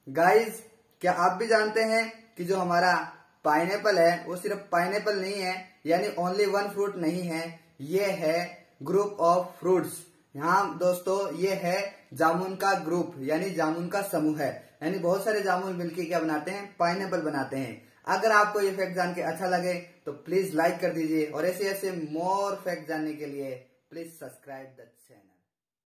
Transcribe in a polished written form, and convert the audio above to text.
Guys, क्या आप भी जानते हैं कि जो हमारा पाइनएप्पल है वो सिर्फ पाइनएप्पल नहीं है, यानी ओनली वन फ्रूट नहीं है, ये है ग्रुप ऑफ फ्रूट्स। यहाँ दोस्तों ये है जामुन का ग्रुप, यानी जामुन का समूह है, यानी बहुत सारे जामुन मिलके क्या बनाते हैं, पाइनएप्पल बनाते हैं। अगर आपको ये फैक्ट जान के अच्छा लगे तो प्लीज लाइक कर दीजिए और ऐसे ऐसे मोर फैक्ट जानने के लिए प्लीज सब्सक्राइब द